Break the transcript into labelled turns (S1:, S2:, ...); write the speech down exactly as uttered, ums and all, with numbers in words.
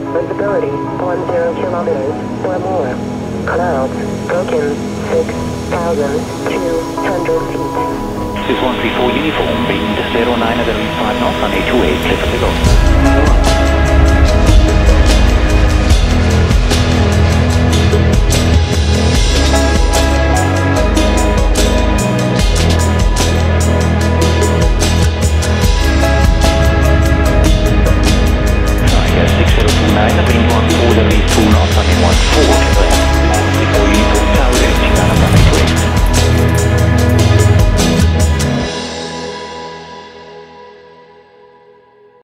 S1: Visibility one zero kilometers or more. Clouds broken six thousand two hundred feet.
S2: Swiss one three four uniform, wind zero nine at five knots on A two eight, clear for takeoff. six zero two nine, wind one four, two knots on in one four.